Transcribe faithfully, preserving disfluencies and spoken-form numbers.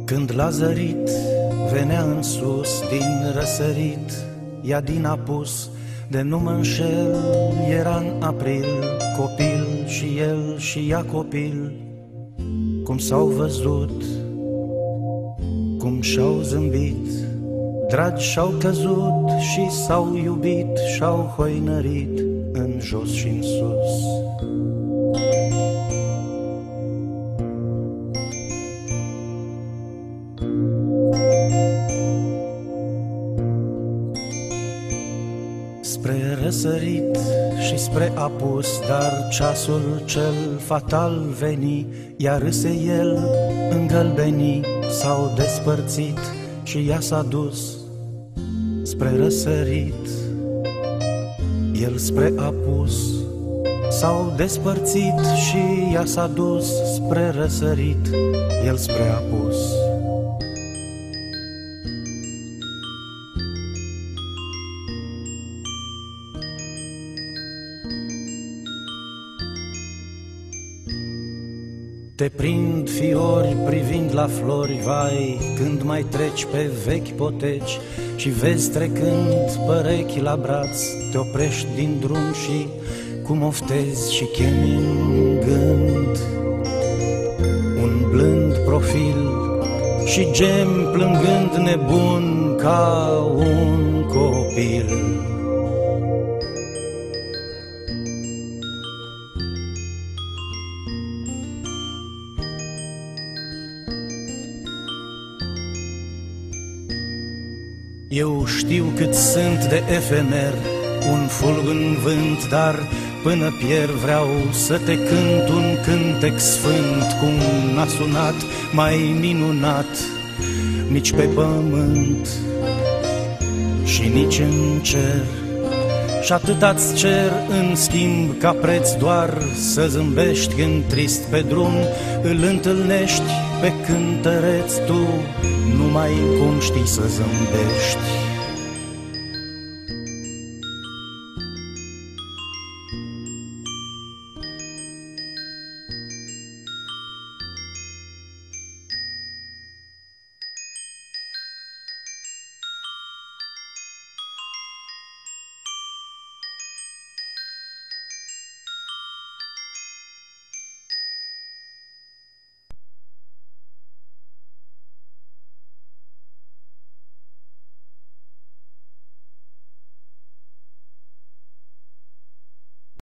Când l-a zărit, venea în sus din răsărit, ea din apus, de nu mă înșel, era în april, copil și el și ea copil. Cum s-au văzut, cum și-au zâmbit, dragi și-au căzut și s-au iubit și-au hoinărit în jos și în sus. Spre răsărit și spre apus, dar ceasul cel fatal veni, iar râse el îngălbeni, s-au despărțit și ea s-a dus spre răsărit, el spre apus. S-au despărțit și ea s-a dus spre răsărit, el spre apus. Te prind fiori privind la flori, vai, când mai treci pe vechi poteci și vezi trecând părechi la braț, te oprești din drum și cum oftezi și chemi în gând un blând profil și gemi plângând nebun ca un copil. Eu știu cât sunt de efemer, un fulg în vânt, dar până pierd vreau să te cânt un cântec sfânt, cum n-a sunat mai minunat nici pe pământ și nici în cer. Și atâta-ți cer în schimb ca preț doar să zâmbești când trist pe drum îl întâlnești pe cântăreț tu, numai cum știi să zâmbești.